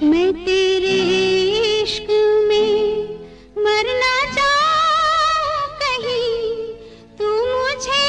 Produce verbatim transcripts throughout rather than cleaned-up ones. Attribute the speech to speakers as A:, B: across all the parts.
A: मैं तेरे इश्क में मरना चाहूं कहीं, तू मुझे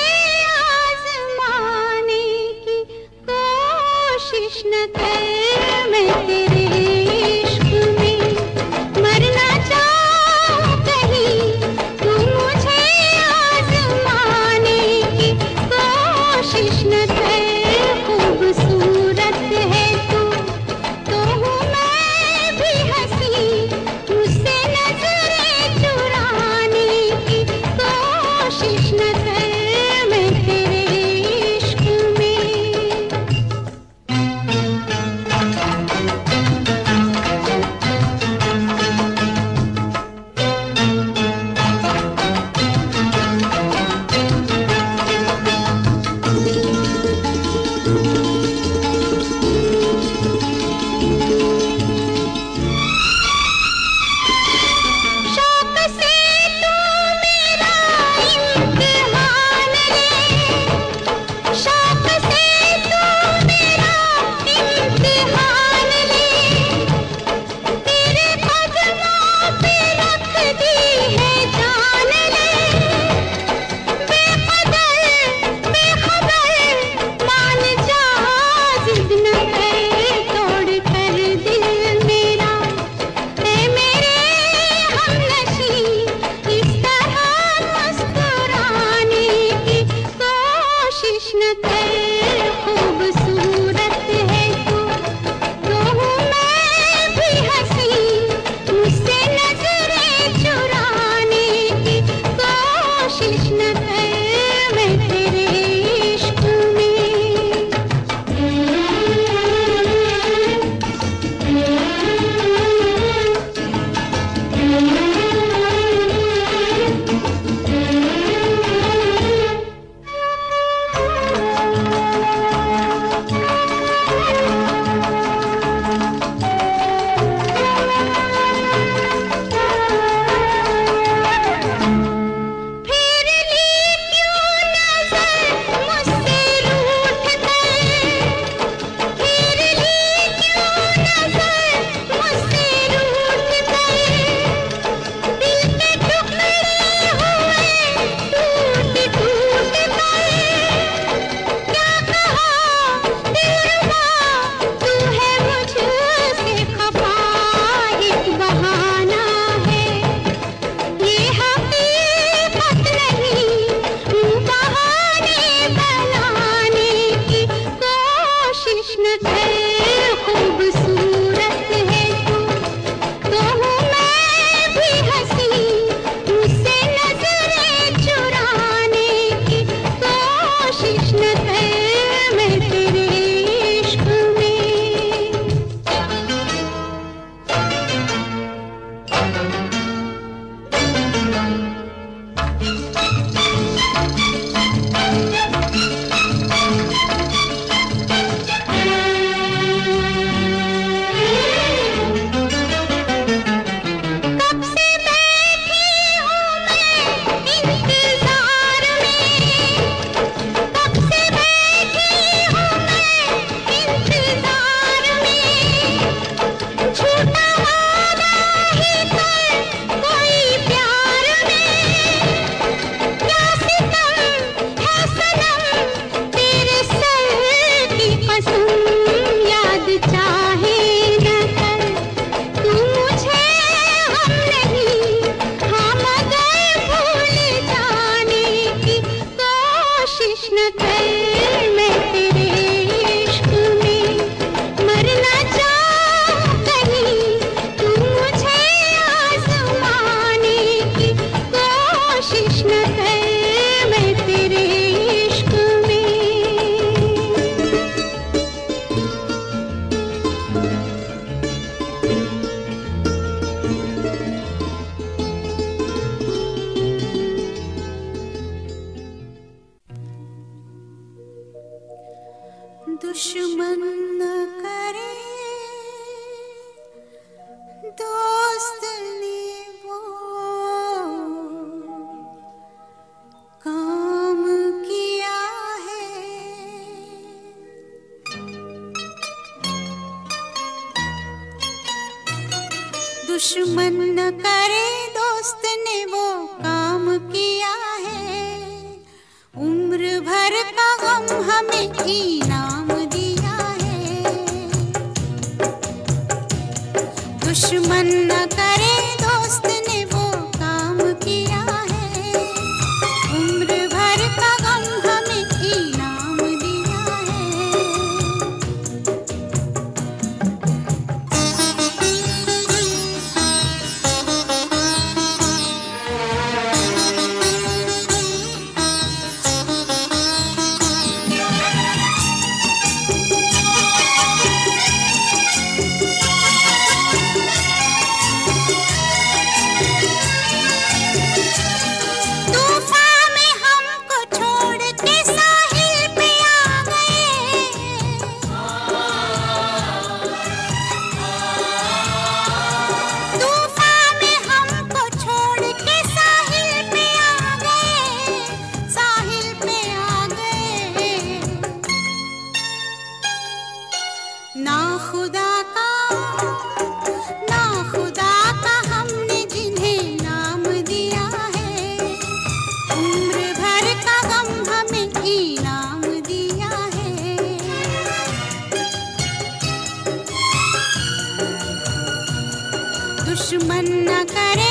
A: आजमाने की कोशिश न कर। मैं तेरे इश्क में मरना चाहूं कहीं, तू मुझे आजमाने की कोशिश न कर। खूबसूरत है तू तो हूँ मैं भी हंसी, मुझसे नजरें चुराने की कोशिश न कर। मैं तेरे इश्क में शौक से तू मेरा इम्तिहान ले, शौक से तू मेरा इम्तिहान ले। तेरे कदमों पे रख दी है जान ले। बेकदर बेखबर मान जा, जिद न कर तोड़ कर दिल मेरा। ऐ मेरे हमनशी इस तरह मुस्कुराने की कोशिश न कर। खूबसूरत है तू तो हूँ मैं भी हंसी, मुझसे नजरें चुराने की कोशिश न कर। मैं तेरे इश्क में फिर ली क्यों नजर मुझसे रूठ कर, फिर ली क्यों नजर मुझसे रूठ कर। दिल के टुकड़े हुए टूट टूट कर। क्या कहा दिलरुबा तू है मुझसे खफा, एक बहाना है ये हकीकत नहीं। यूं बहाने बनाने की कोशिश न कर। खूबसूरत है तू तो हूँ मैं भी हंसी, मुझसे नजरें चुराने की कोशिश न कर। मैं तेरे इश्क में कब से बैठी हूँ मैं इंतजार में, कब से बैठी हूँ मैं इंतजार में। झूठा वादा ही कर कोई प्यार में। क्या सितम है सनम तेरे सर की कसम, याद चाहे न कर तू मुझे हम नहीं, हाँ मगर भूल जाने की कोशिश न कर। मैं तेरे इश्क में मरना चाहूं कहीं, तू मुझे आजमाने की कोशिश न कर। मैं तेरे इश्क में दुश्मन न करे दोस्त ने वो काम किया है। दुश्मन न करे दोस्त ने वो काम किया है, उम्र भर का गम हमें इनाम दिया है। दुश्मन न करे दोस्त ने वो काम किया है, उम्र भर का गम हमें इनाम दिया है। ना खुदा का ना खुदा का हमने जिन्हें नाम दिया है, उम्र भर का गम हमें इनाम दिया है। दुश्मन न करे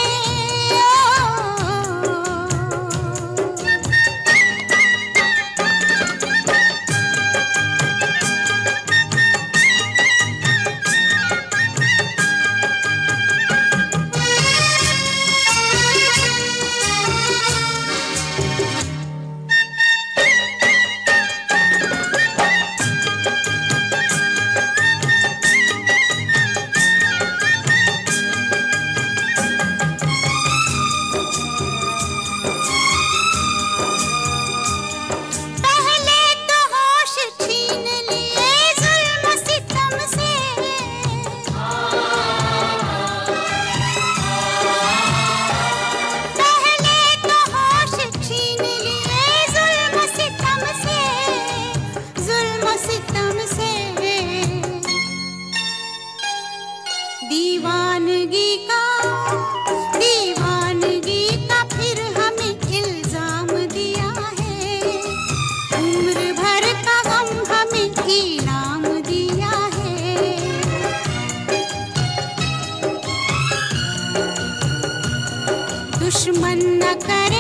A: दीवानगी का दीवानगी का फिर हमें इल्जाम दिया है, उम्र भर का गम हमें इनाम दिया है। दुश्मन न करे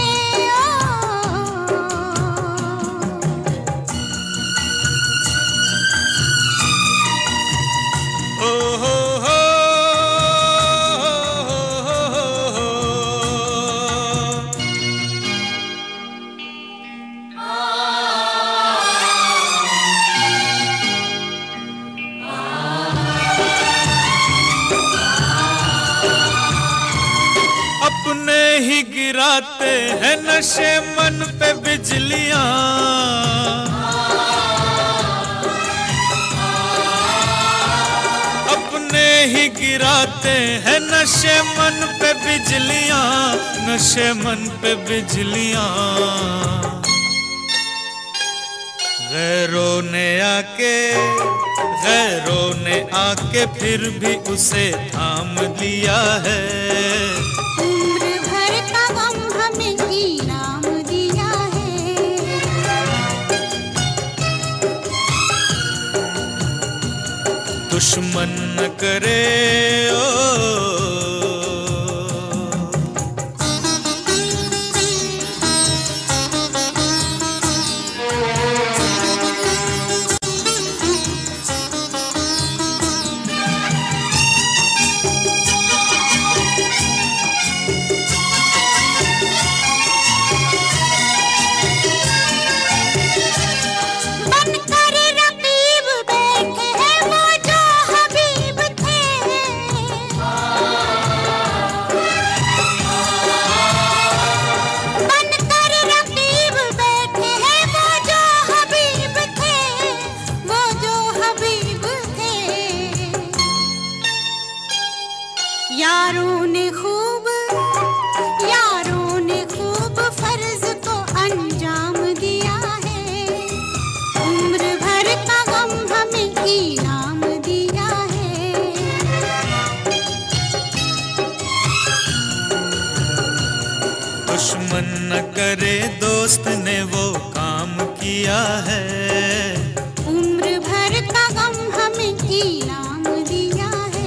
B: ही गिराते हैं नशे मन पे बिजलियां, अपने ही गिराते हैं नशे मन पे बिजलियां, नशे मन पे बिजलियां। गैरों ने आके गैरों ने आके फिर भी उसे थाम लिया है,
A: इनाम दिया है।
B: दुश्मन न करे ओ
A: यारों ने खूब यारों ने खूब फर्ज को अंजाम दिया है, उम्र भर का गम हमें इनाम दिया है।
B: मन न करे दोस्त ने वो काम किया है।
A: उम्र भर का गम हमें इनाम दिया है।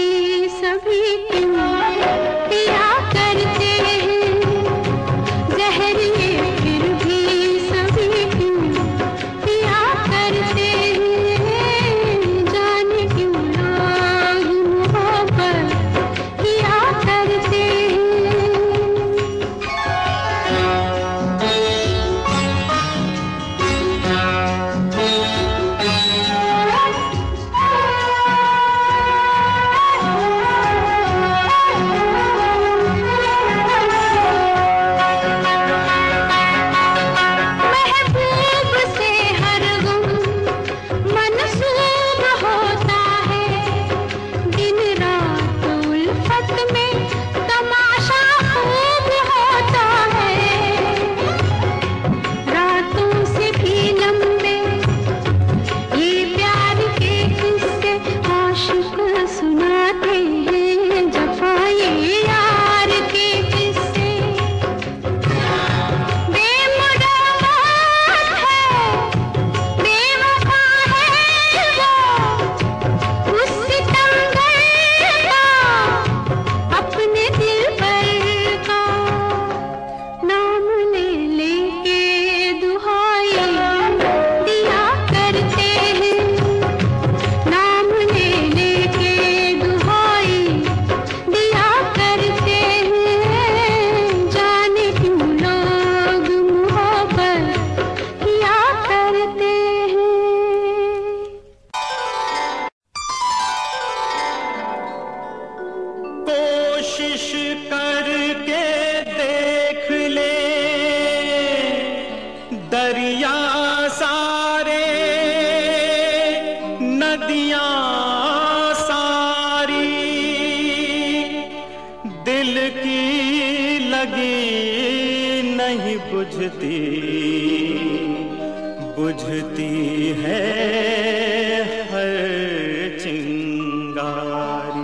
C: सभी क्यों पिया करते हैं, नहीं बुझती, बुझती है हर चिंगारी।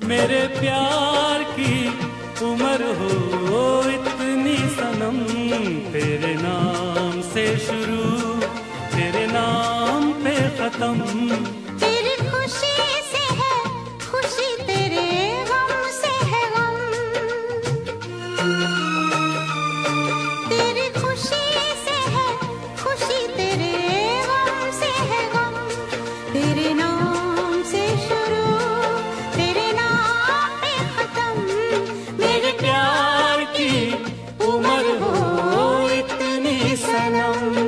C: मेरे प्यार की उम्र हो इतनी सनम, तेरे नाम से शुरू तेरे नाम पे खत्म।
A: तेरी खुशी से है खुशी, तेरे गम से है गम। तेरी खुशी से है खुशी, तेरे गम से है गम। तेरे नाम से शुरू तेरे नाम पे खत्म।
C: मेरे प्यार की उम्र हो इतनी सनम।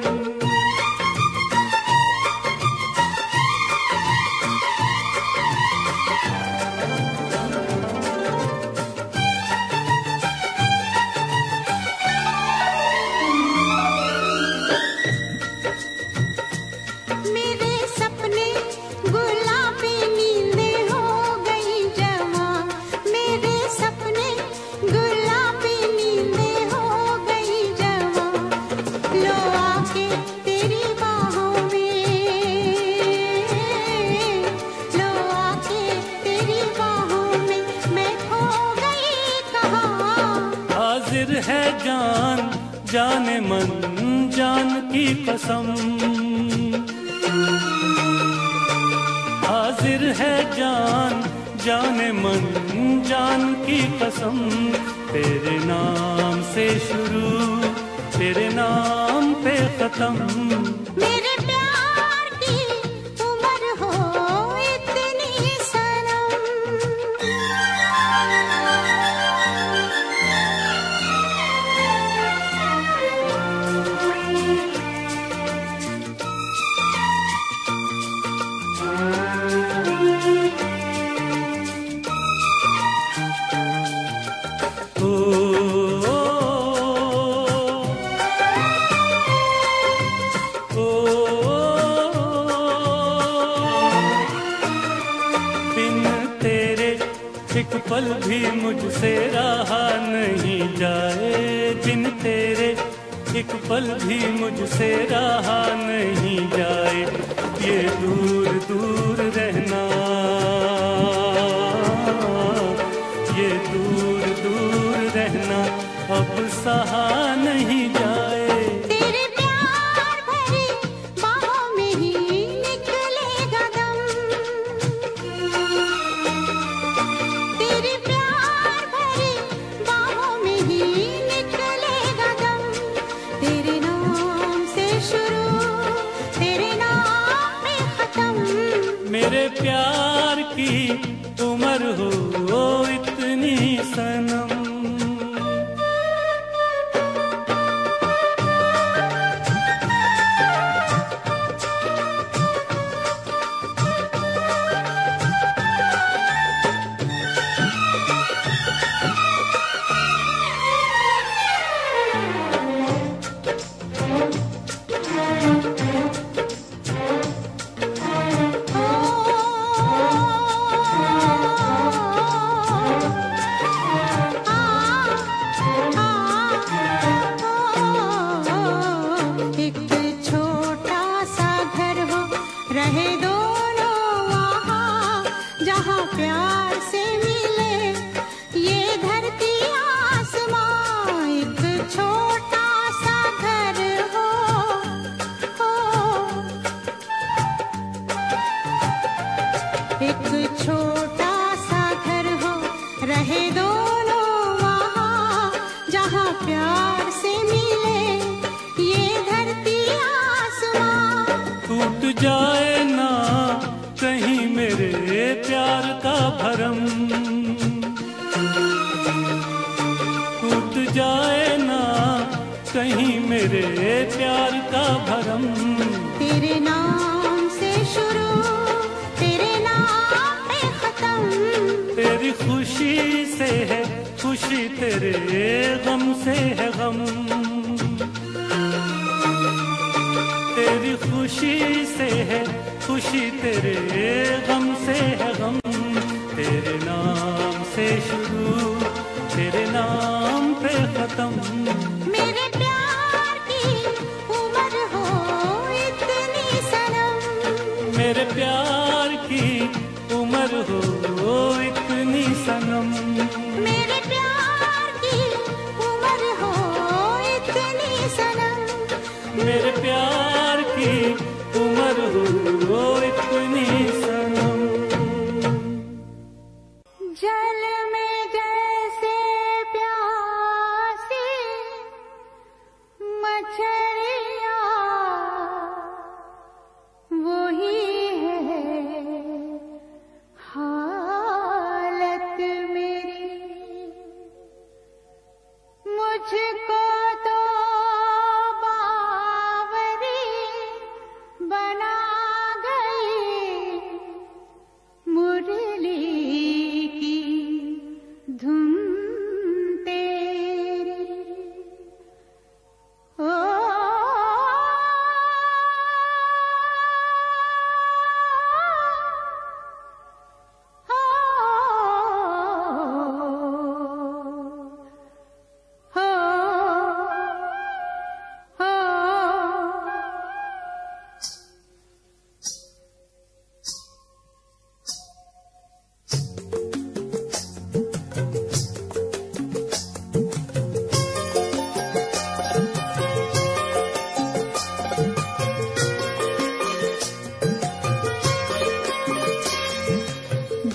A: मेरे सपने गुलाबी नींदें हो गई जवां। मेरे सपने गुलाबी नींदें हो गई जवां। लो आके तेरी बाहों में, लो आके तेरी बाहों में मैं खो गई कहाँ।
C: हाजिर है जान जाने मन जान की कसम, हाजिर है जान जाने मन जान की कसम। तेरे नाम से शुरू तेरे नाम पे खत्म।
A: मेरे प्यार की उम्र हो इतनी सनम।
C: ओ, ओ, बिन तेरे एक पल भी मुझसे रहा नहीं जाए। बिन तेरे एक पल भी मुझसे रहा नहीं जाए। ये दूर दूर रहना, ये दूर दूर रहना अब सहा नहीं जाए।
A: तेरे प्यार भरी बाहों में ही निकलेगा दम। तेरे प्यार भरी बाहों में ही निकलेगा दम। तेरे नाम से शुरू तेरे नाम पे खत्म।
C: मेरे प्यार की उम्र हो इतनी सनम।
A: एक छोटा सा घर हो रहे दोनों वहाँ, जहाँ प्यार से मिले ये धरती आसमां। एक छोटा सा घर हो, हो एक छोटा सा घर हो रहे दोनों वहाँ, जहाँ प्यार से मिले ये धरती आसमां।
C: टूट जाए ना कहीं मेरे प्यार का भरम, टूट जाए ना कहीं मेरे प्यार का भरम।
A: तेरे नाम से शुरू तेरे नाम पे खत्म।
C: तेरी खुशी से है खुशी, तेरे गम से है गम। तेरी खुशी से है खुशी, तेरे गम से है गम। तेरे नाम से शुरू तेरे नाम पे खत्म।
A: मेरे प्यार की उम्र हो इतनी सनम।
C: मेरे प्यार की उम्र हो इतनी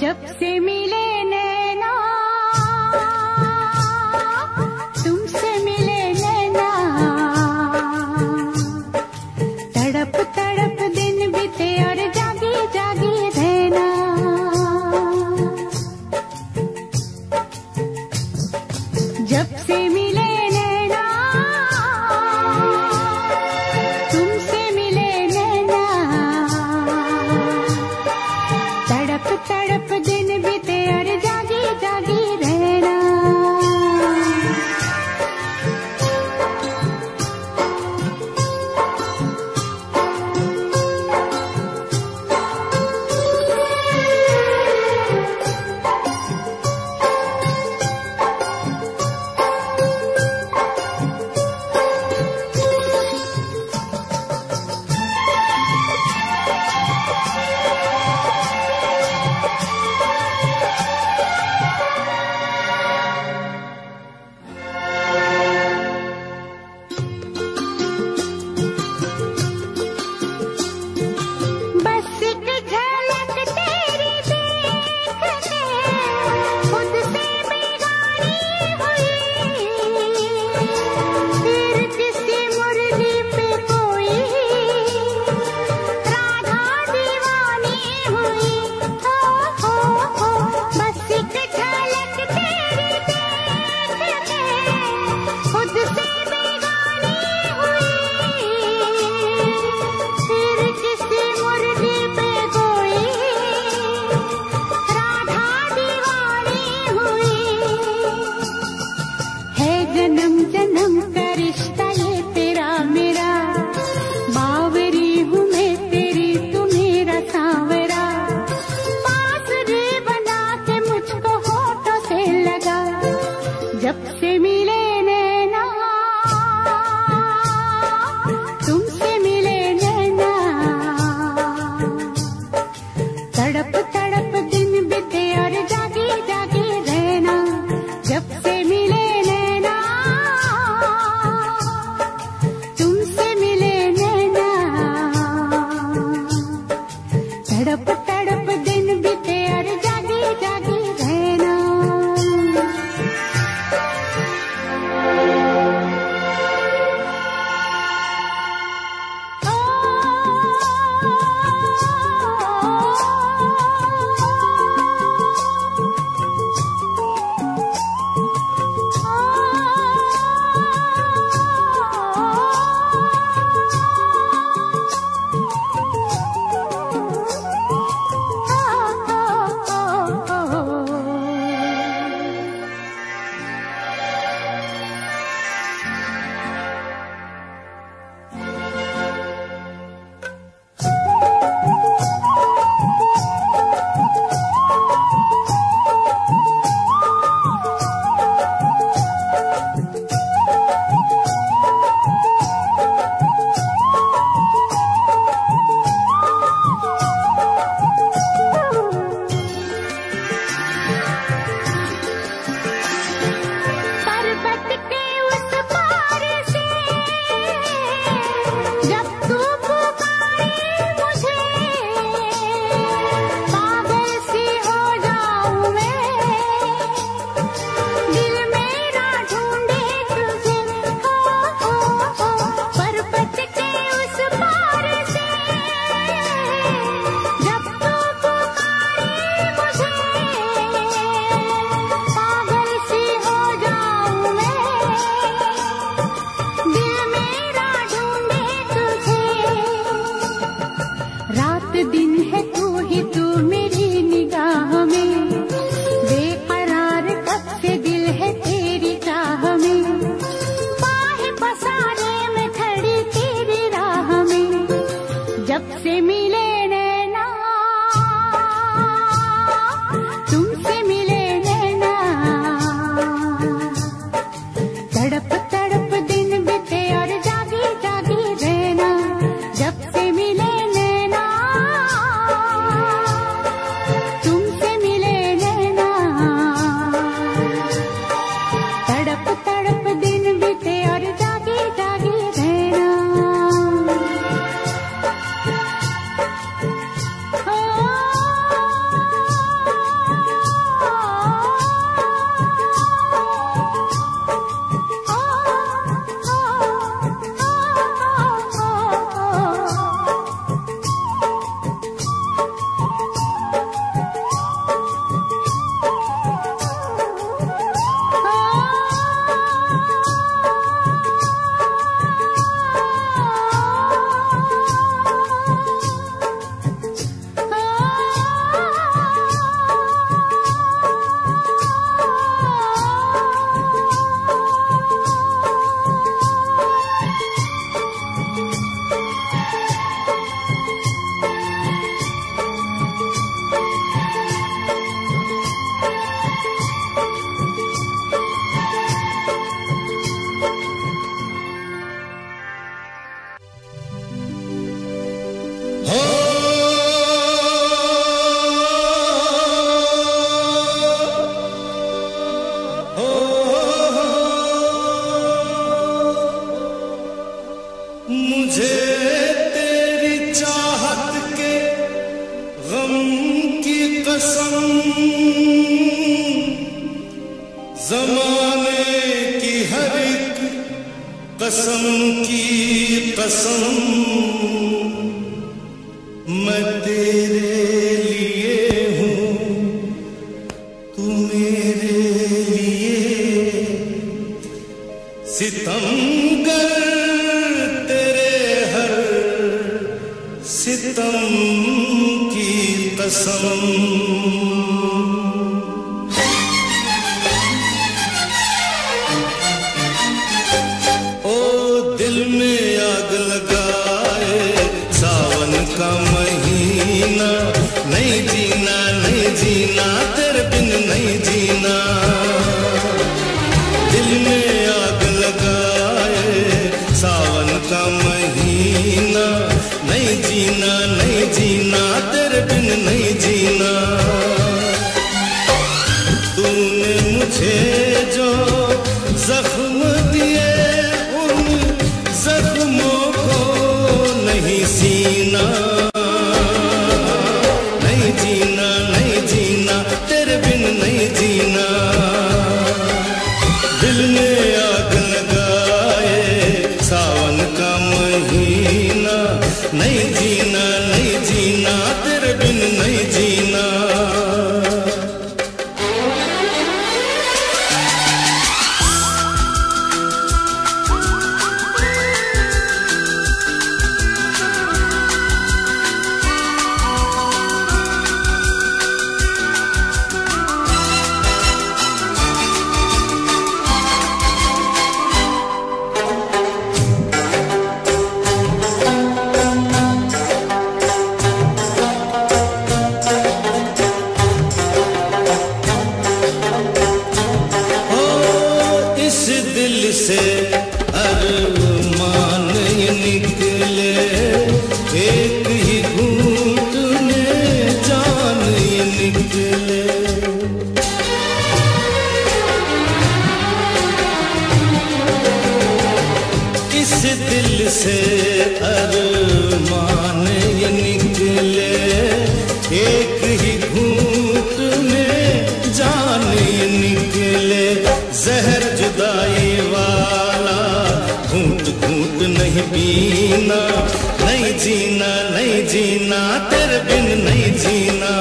A: जब से मिले नैना तुमसे मिले नैना, तड़प तड़प दिन बीते और जागी जागी रहना। जब से मिले नैना तुमसे मिले नैना, तड़प तड़प दिन बीते और जागी जागी रहना। जब से मिले नैना तुमसे मिले नैना, तड़प तड़प दिन बीते और जागी जागी रहना। जब से मिले नैना तुमसे मिले नैना, तड़प तड़प दिन बीते और जागी जागी रहना। दिन है तू ही तू मेरी निगाह में, बेकरार कब से दिल है तेरी चाह में, बाहें पसारे में खड़ी तेरी राह में। जब से मिले नैना तुमसे मिले नैना, तड़प तड़प दिन बीते और जागी जागी रहना। जब से मिले
D: कसम की कसम मैं तेरे लिए हूँ, तू मेरे लिए। सितमगर तेरे हर सितम की कसम। नहीं जीना नहीं जीना तेरे बिन नहीं जीना, दिल में आग लगाए सावन का महीना। नहीं जीना नहीं जीना तेरे बिन नहीं जीना। तूने मुझे जो जख्म दिए उन जख्मों को नहीं सीना। दिल में आग लगाए सावन का महीना। नहीं जीना नहीं जीना तेरे बिन नहीं जीना। दिल से अरमान ये निकले, एक ही घूंट में जान ये निकले। इस दिल से अरमान ये निकले, एक ही घूंट में जान ये निकले। जहर जुदाई वाला घूंट घूंट नहीं पीना। नहीं जीना नहीं जीना तेरे बिन नहीं जीना।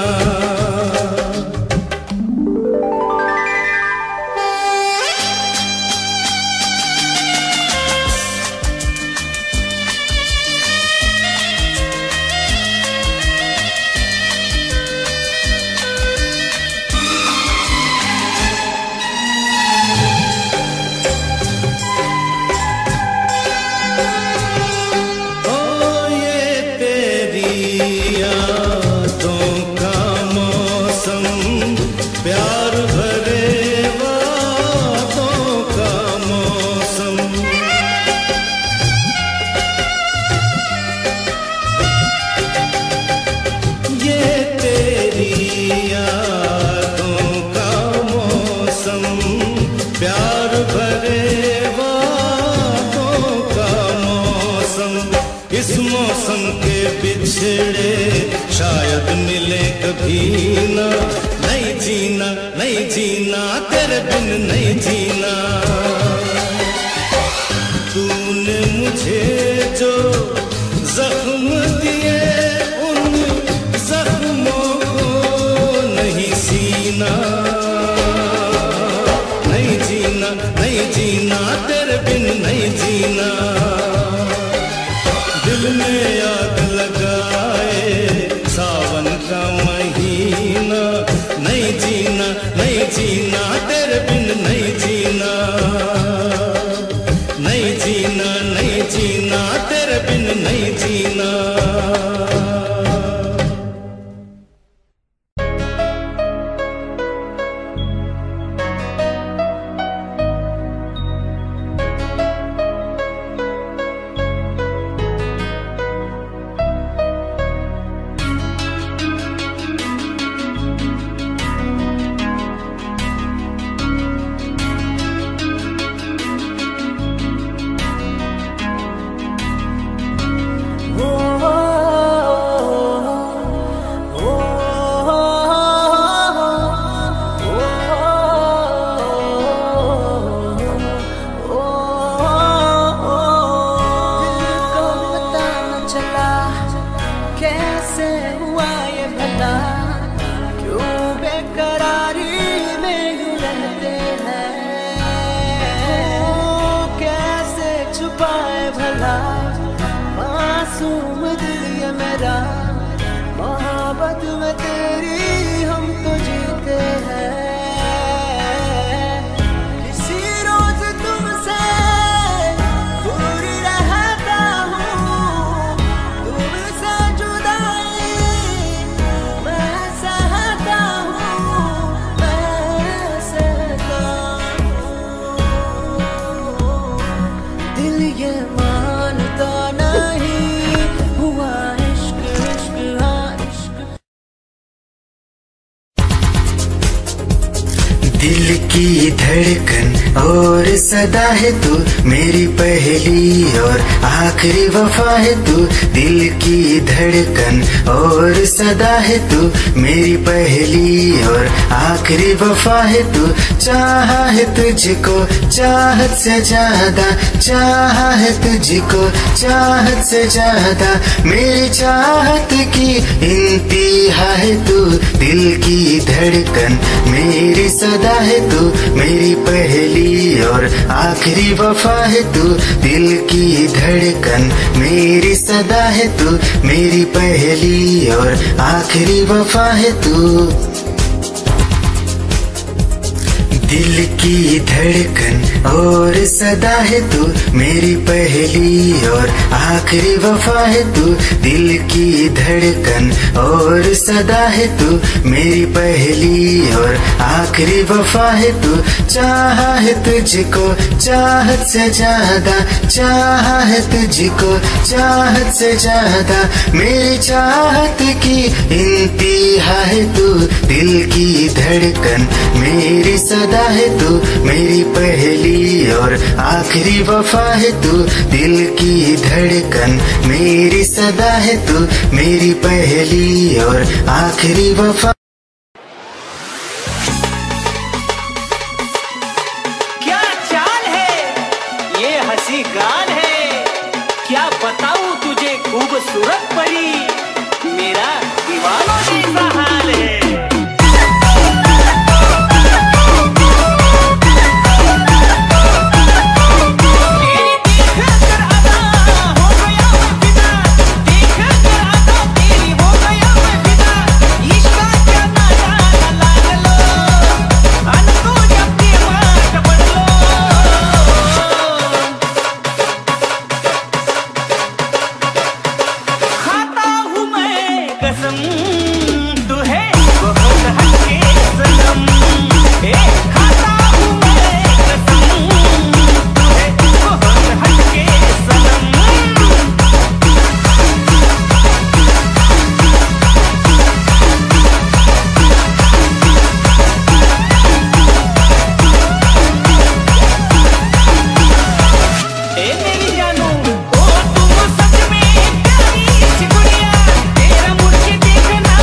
D: यादों का मौसम प्यार भरे वादों का मौसम। ये तेरी यादों का मौसम प्यार भरे वादों का मौसम। इस मौसम के बिछड़े शायद मिले कभी ना। नहीं जीना नहीं जीना तेरे बिन नहीं जीना। तूने मुझे जो जख्म दिए उन जख्मों को नहीं सीना। नहीं जीना नहीं जीना तेरे बिन नहीं जीना। दिल में आग लगाए सावन का महीना। नहीं जीना नहीं जीना तेरे बिन नहीं जीना। नहीं जीना नहीं जीना तेरे बिन नहीं जीना।
E: हुआ ये भला, क्यों बेकरारी में यूं रहते हैं, कैसे छुपाए भला मासूम दिल ये मेरा, मोहब्बत में तेरी हम तो जीते हैं। किसी रोज तुमसे दूर रहता हूँ, तुमसे जुदाई मैं सहता हूँ, मैं सहता हूँ। दिल ये मानता नहीं हुआ इश्क, इश्क हाँ इश्क।
F: दिल की धड़कन और सदा है तू, मेरी पहली और आखिरी वफा है तू। दिल की धड़कन और सदा है तू, मेरी पहली और आखिरी वफा है तू। चाहा है तुझको चाहत से ज्यादा, चाहा है तुझको चाहत से ज्यादा, मेरी चाहत की इंतहा है तू। दिल की धड़कन मेरी सदा है तू, मेरी पहली और आखिरी वफा है तू। दिल की धड़कन मेरी सदा है तू, मेरी पहली और आखिरी वफा है तू। दिल की धड़कन और सदा है तू, मेरी पहली और आखिरी वफा है तू। दिल की धड़कन और सदा है तू, मेरी पहली और आखिरी वफा है तू। चाहा है तुझको चाहत से ज्यादा, चाहा है तुझको चाहत से ज्यादा, मेरी चाहत की इंतहा है तू। दिल की धड़कन मेरी सदा है तू, मेरी पहली और आखिरी वफा है तू। दिल की धड़कन मेरी सदा है तू, मेरी पहली और आखिरी वफा।
E: क्या चाल है ये हंसी गाल है, क्या बताऊं तुझे खूबसूरत परी, मेरा दीवानों जैसा हाल है। देखना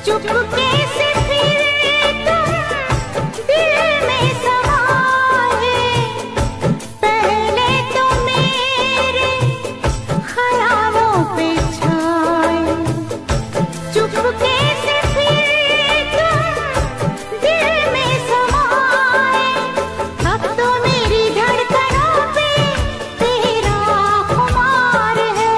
A: चुपके से फिर तुम दिल में समाए, पहले तो मेरे ख्यालों पे छाए। चुपके से फिर तुम दिल में समाए, अब तो मेरी धड़कनों पे तेरा खुमार है।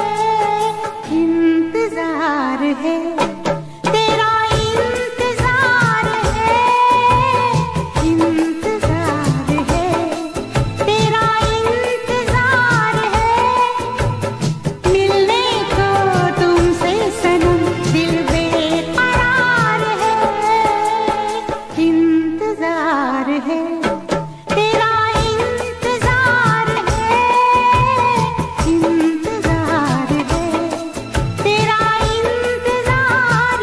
A: इंतजार है तेरा, इंतजार है, इंतजार है तेरा, इंतजार है। मिलने को तुमसे सनम दिल बेकरार है। इंतजार है तेरा, इंतजार है, इंतजार है तेरा, इंतजार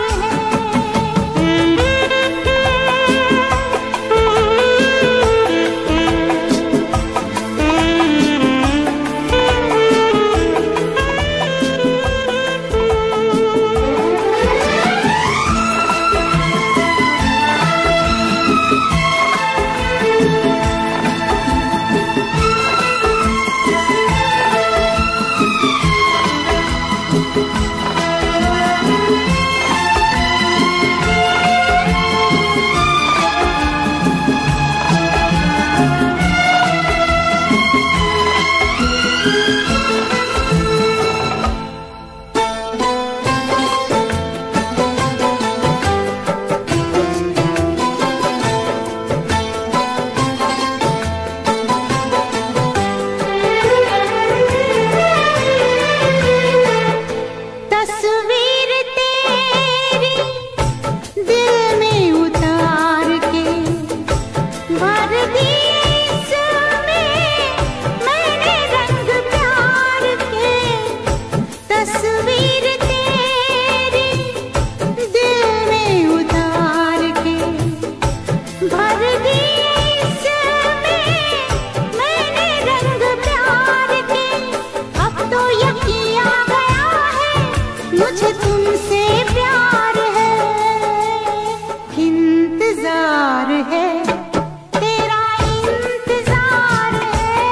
A: तस्वीर तेरी दिल में उतार के भर दी इसमें मैंने रंग प्यार के। तस्वीर तेरी दिल में उतार के भर दी इसमें मैंने रंग प्यार के। अब तो यकीन आ गया है मुझे तुमसे प्यार है। इंतजार है तेरा, इंतजार है,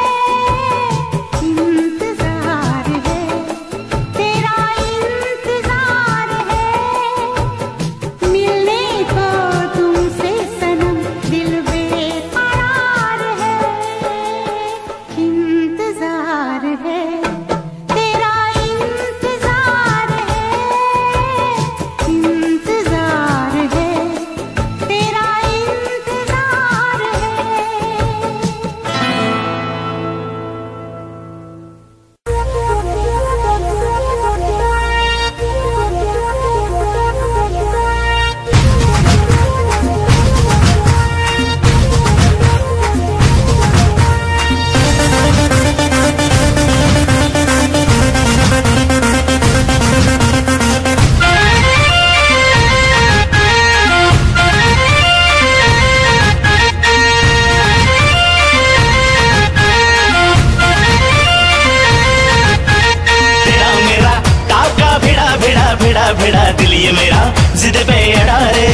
A: इंतजार है तेरा, इंतजार है। मिलने को तुमसे सनम दिल बेकरार है। इंतजार है तेरा, इंतजार है, इंतजार है तेरा, इंतजार
G: तेरा मेरा टाका भिड़ा भिड़ा भिड़ा भिड़ा दिल ये मेरा जिद पे अड़ा रे।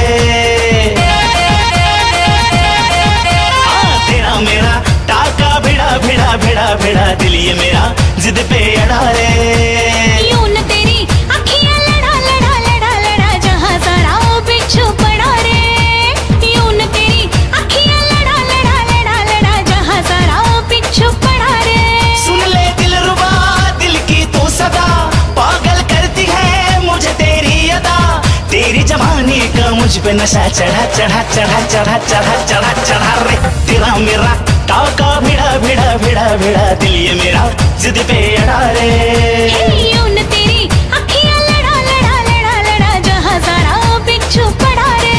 G: हाँ तेरा मेरा टाका भिड़ा भिड़ा भिड़ा भिड़ा दिल ये मेरा जिद पे अड़ा रे।
A: यूं न तेरी अखियां लड़ा लड़ा लड़ा लड़ा जहां सारा बिच्छू पड़ा रे। यूं न तेरी अखियां लड़ा लड़ा लड़ा लड़ा जहां सारा बिच्छू पड़ा रे।
G: सुन ले दिल रुबा दिल की तू सदा पागल करती है मुझे तेरी अदा। तेरी जवानी का मुझ पे नशा चढ़ा चढ़ा चढ़ा चढ़ा चढ़ा चढ़ा चढ़ा रे। तेरा मेरा टाका भिड़ा भिड़ा भिड़ा भिड़ा दिल ये मेरा जिद पे अड़ा रे।
A: यूं न तेरी अखियां लड़ा लड़ा लड़ा लड़ा जहां सारा बिच्छू पड़ा रे।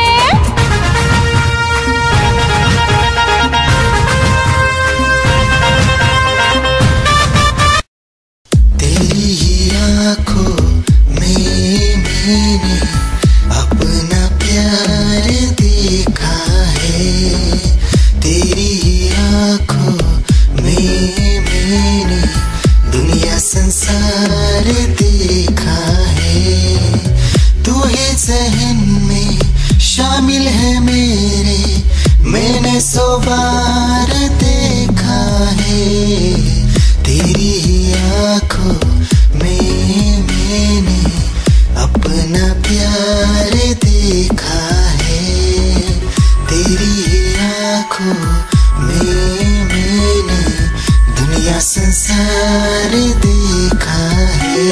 F: तेरी ही आँखों में मैंने अपना प्यार देखा है। तेरी ही आँखों में मैंने दुनिया संसार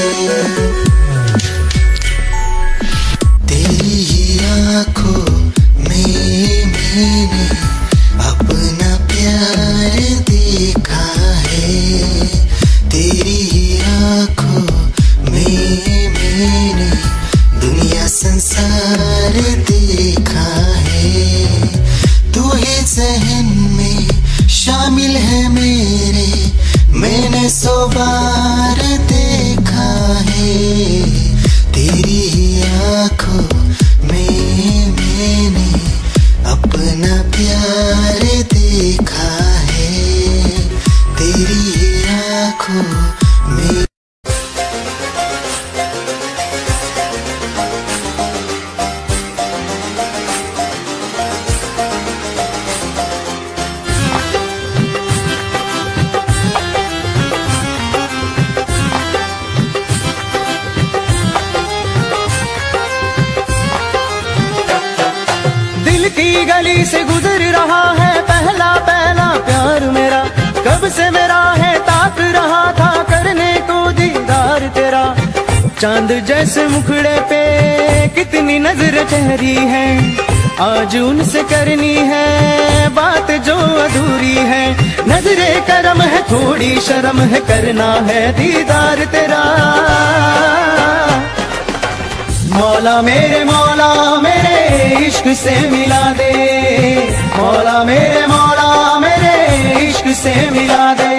F: तेरी ही आंखों में मैंने अपना प्यार देखा है। तेरी ही आंखों में मैंने दुनिया संसार देखा है। तू ही ज़हन में शामिल है मेरे, मैंने सौ बार देखा है। तेरी ही आंखों में मैंने अपना प्यार देखा है। तेरी ही आंखों में
H: की गली से गुजर रहा है पहला पहला प्यार मेरा। कब से मेरा है ताक रहा था करने को दीदार तेरा। चांद जैसे मुखड़े पे कितनी नजर ठहरी है, आज उनसे करनी है बात जो अधूरी है। नजरे करम है थोड़ी शर्म है, करना है दीदार तेरा। मौला मेरे मौला मेरे इश्क से मिला दे, मौला मेरे मौला मेरे इश्क से मिला दे।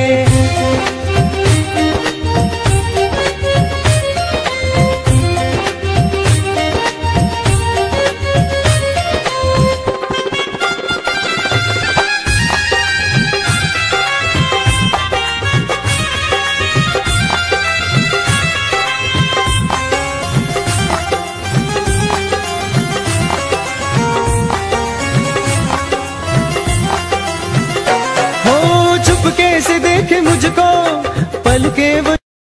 H: कैसे देखे मुझको पल के वो।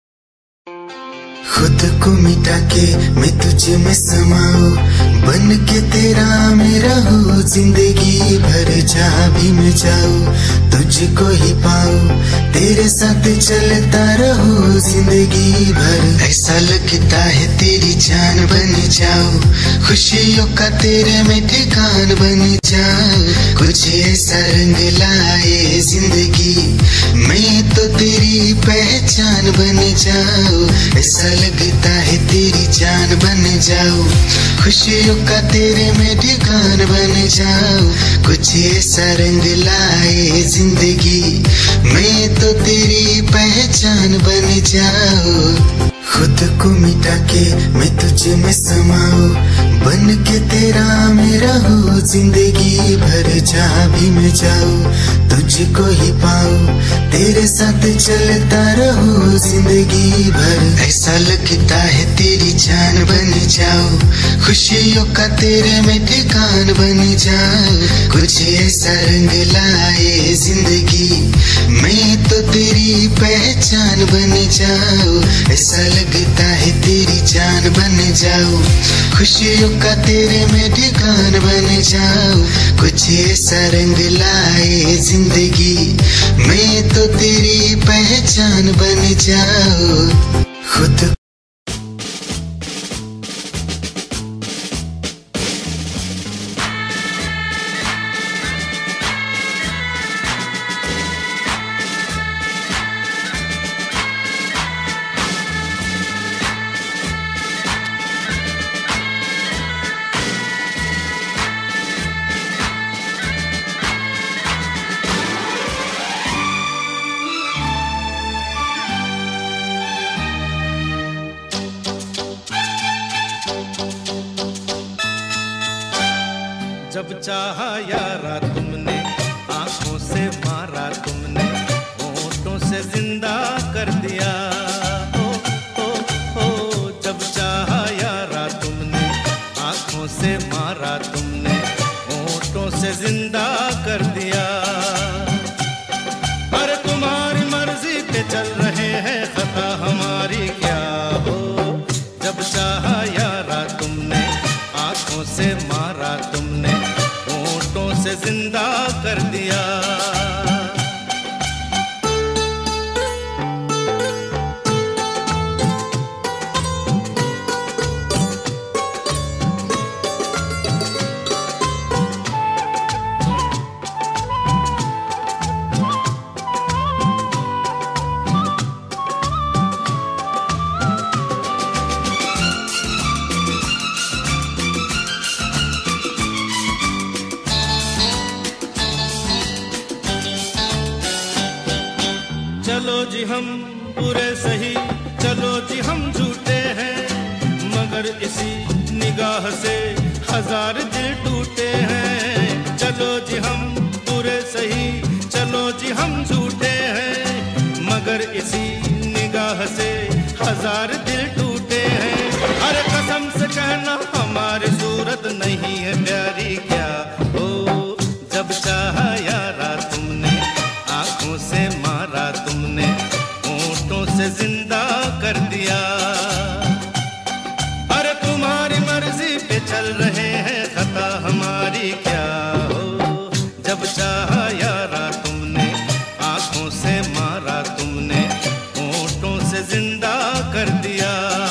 F: खुद को मिटा के मैं तुझे में समाऊं, बन के तेरा मैं रहूं। जिंदगी भर जहाँ भी मैं जाऊं तुझको ही पाऊं, तेरे साथ चलता रहूं जिंदगी भर। ऐसा लगता है तेरी जान बन जाऊं, खुशियों का तेरे में ठिकान बन जाऊं। कुछ ऐसा रंग लाए जिंदगी, मैं तो तेरी पहचान बन जाऊं। ऐसा लगता है तेरी जान बन जाऊं, खुशियों का तेरे में ठिकान बन जाऊं। कुछ ऐसा रंग लाए जिंदगी, मैं तो तेरी पहचान बन जाऊं। खुद को मिटा के मैं तुझे में समाऊं, बन के तेरा मैं रहूं। जिंदगी भर जहाँ भी मैं जाऊं तुझको ही पाऊं, तेरे साथ चलता रहूं जिंदगी भर। ऐसा लगता है तेरी जान बन जाऊं, खुशियों का तेरे में ठिकान बन जाऊं। कुछ ऐसा रंग लाए जिंदगी, मैं तो तेरी पहचान बन जाऊं। ऐसा लगता है तेरी जान बन जाऊं, खुशियों का तेरे में ठिकान बन जाऊं। कुछ ऐसा रंग लाए जिंदगी, मैं तो तेरी पहचान बन जाऊं। खुद
D: जब चाहा यारा तुमने, आंखों से मारा तुमने, होठों से जिंदा कर दिया। ओ ओ ओ जब चाहा यारा तुमने, आंखों से मारा तुमने, होठों से जिंदा कर दिया। अरे तुम्हारी मर्जी पे चल रहे हैं, खता हमारी क्या हो। जब चाहा यारा तुमने, आंखों से मारा तुमने, होठों से जिंदा कर दिया। हम बुरे सही, चलो जी हम झूठे हैं, मगर इसी निगाह से हजार दिल टूटे हैं। चलो जी हम बुरे सही, चलो जी हम झूठे हैं, मगर इसी निगाह से हजार दिल टूटे हैं। अरे कसम से कहना हमारी सूरत नहीं है प्यारी क्या हो, जब चाहा यारा तुमने आंखों से मारा, तुमने होठों से जिंदा कर दिया। अरे तुम्हारी मर्जी पे चल रहे हैं, खता हमारी क्या हो, जब चाहा यारा तुमने आंखों से मारा, तुमने होठों से जिंदा कर दिया।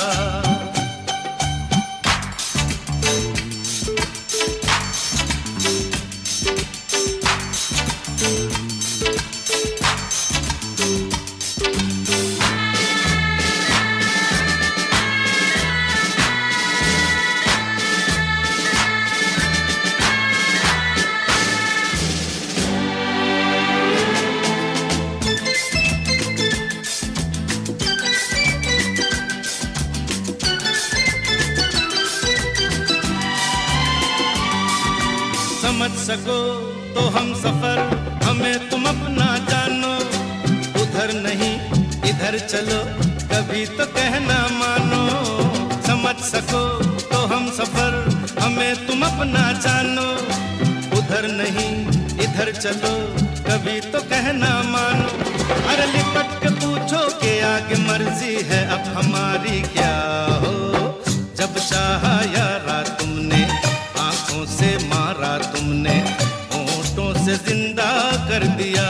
D: समझ सको तो हम सफर, हमें तुम अपना जानो, उधर नहीं इधर चलो, कभी तो कहना मानो। समझ सको तो हम सफर, हमें तुम अपना जानो, उधर नहीं इधर चलो, कभी तो कहना मानो। अरे लिपट के पूछो कि आगे मर्जी है अब हमारी क्या हो, जब चाहा यारा तुमने आंखों से मारा, तुमने होठों से जिंदा कर दिया।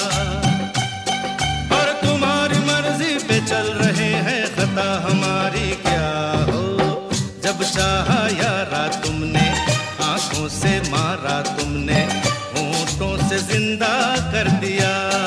D: और तुम्हारी मर्जी पे चल रहे हैं, खता हमारी क्या हो, जब चाहा यारा तुमने आंखों से मारा, तुमने होठों से जिंदा कर दिया।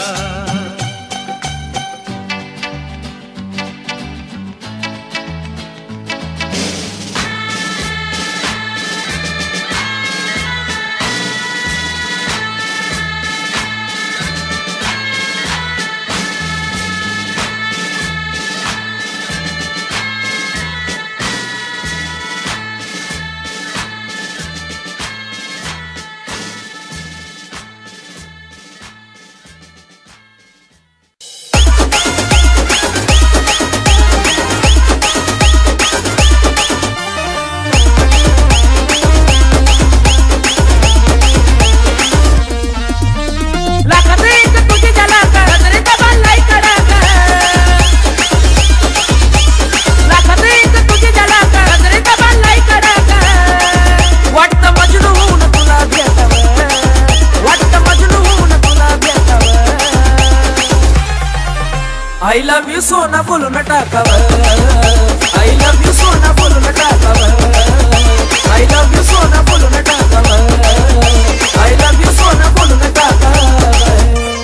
I: I love you सोना बोलो न टाकावर, I love you सोना बोलो न टाकावर, I love you सोना बोलो न टाकावर, I love you सोना बोलो न टाकावर।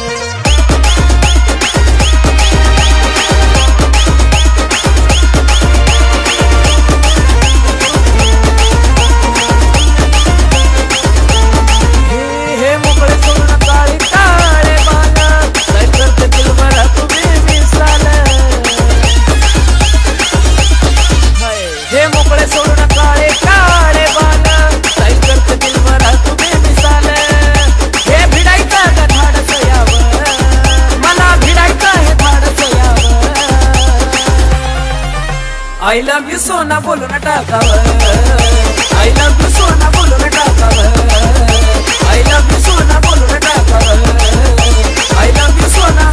I: I love you सोना बोलो न टाकावर, I love you सोना बोलो न टाकावर, I love you सोना बोलो न टाकावर, I love you सोना।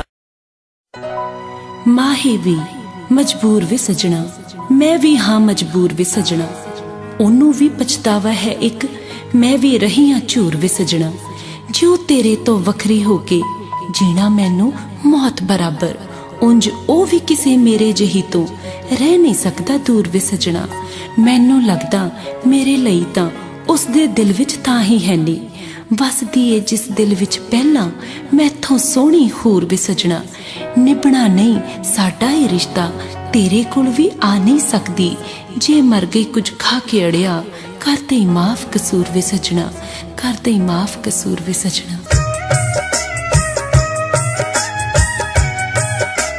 J: माही भी मजबूर वे सजना, मैं भी हाँ मजबूर वे सजना, ओनू भी पछतावा है एक, मैं भी रही हाँ झूर वे सजना। जो तेरे तो वखरी होके जीना मैनू मौत बराबर, उंज ओ भी किसे मेरे जही तो रह नहीं सकता दूर वे सजना। मैनू लगदा मेरे लई तां उस दे दिल विच तां ही है नी, वसदी ए जिस दिल विच पहला मैथों सोहनी होर वे सजना। निभना नहीं साडा ये रिश्ता तेरे कोल भी आ नहीं सकदी, जे मर गई कुछ खा के अड़िया कर दे माफ कसूर वे सजना, कर दे माफ कसूर वे सजना।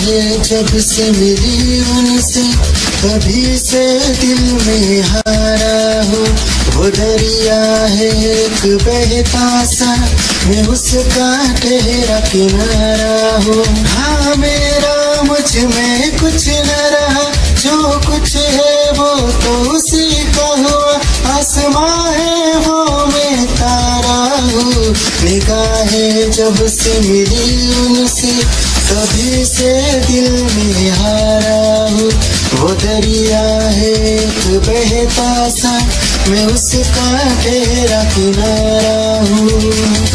F: है जब से मिली उनसे, कभी से दिल में हारा हूँ। वो दरिया है एक बहता सा, मैं उसका ठहरा किनारा हूँ। हाँ मेरा मुझ में कुछ न रहा, जो कुछ है वो तो उसी का हुआ। आसमां है वो मैं तारा हूँ। निगाहें जब से मिली उनसे, कभी से दिल में हारा हूँ। वो दरिया है एक बहता सा, मैं उसका ठहरा किनारा हूँ।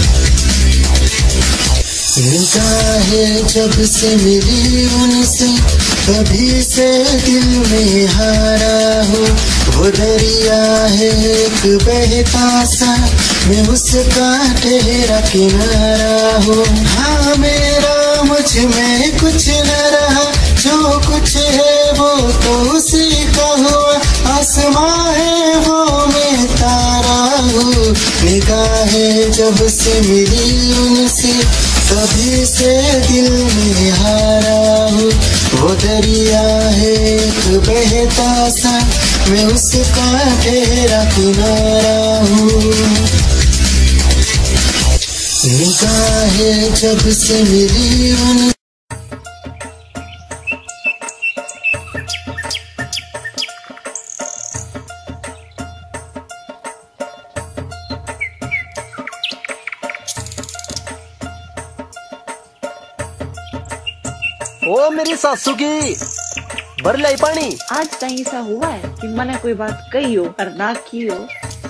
F: निगाहें जब से मिली उनसे, कभी से दिल में हारा हूँ। वो दरिया है एक बहता सा, मैं उसका ठहरा किनारा हूँ। हाँ मेरा मुझ में कुछ न रहा, जो कुछ है वो तो उसी का हुआ। आसमां है वो मैं तारा हूँ। निगाहें जब से मिली उनसे, कभी से दिल में हारा हूँ। वो दरिया है एक बहता सा, मैं उसका ठहरा किनारा हूँ। निगाहें जब से मिली उन
K: ओ मेरी सासू की भर लाई पानी।
L: आज कहीं ऐसा हुआ है कि मैंने कोई बात कही हो और ना की हो।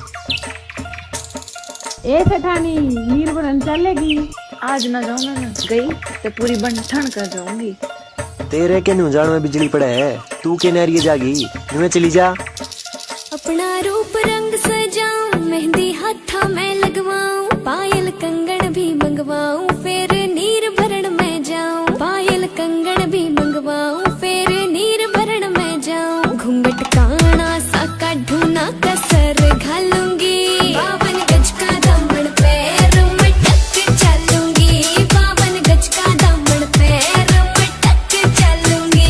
M: ए सेठानी नीर बन चलेगी?
L: आज ना जाऊँ ना गई तो पूरी बन ठन कर जाऊंगी।
K: तेरे के नुजान में बिजली पड़े है, तू के नहरिए जागी, नुए चली जा।
N: अपना रूप रंग सजाऊं, मेहंदी हाथा में लगवाऊं, पायल कंगन भी मंगवाऊं, फिर नीर भरण में जाऊं। पायल कंगन भी मंगवाऊं, फिर नीर भरण में जाऊं। घूंघट काना सा काढूं ना कसर घालूंगी, बावन गज का दामन पैर मटक चलूंगी। बावन गज का दामन पैर मटक चलूंगी।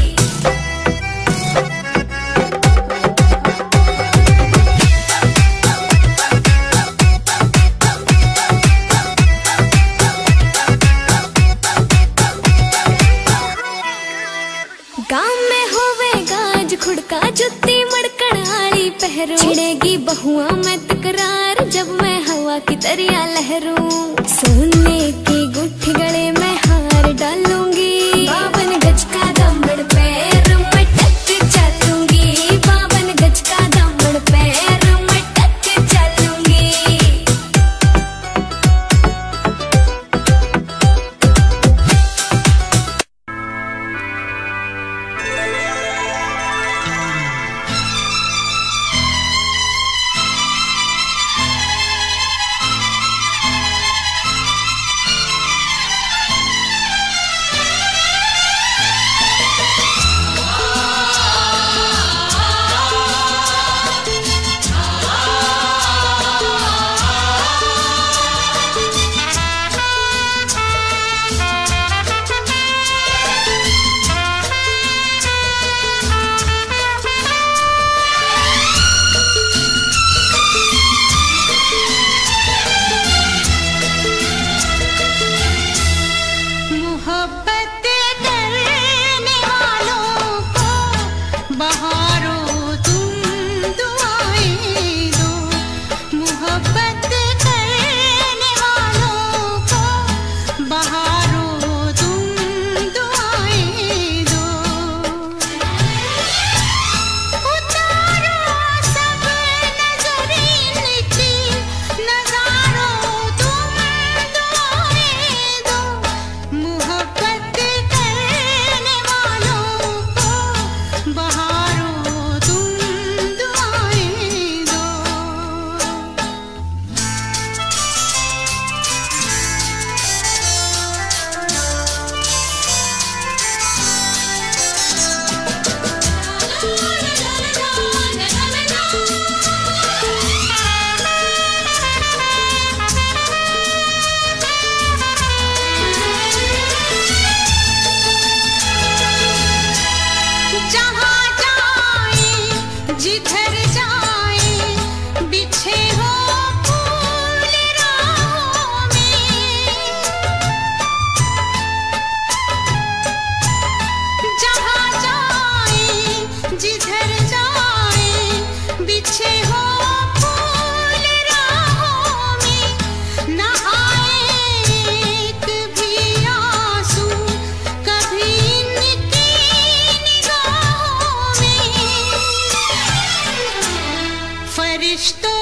N: गाँव में होवे गाज खुड़का, जुत्ती मड़कण आली पहरू। छिड़ेगी बहुआ में तकरार, जब मैं हवा की तरिया लहरूं। सोने की गुट्ठी गले में हार डालूंगी, बावन गज का दामन पैर मटक चलूंगी। बावन गज का दामन पैर मटक चलूंगी।
A: जहाँ जाए जिधर जाए बिछे हो फूल राहों में, जहाँ जाए जिधर जाए बिछे हो फूल राहों में, न आए एक भी आंसू कभी इनकी निगाहों में। फरिश्तों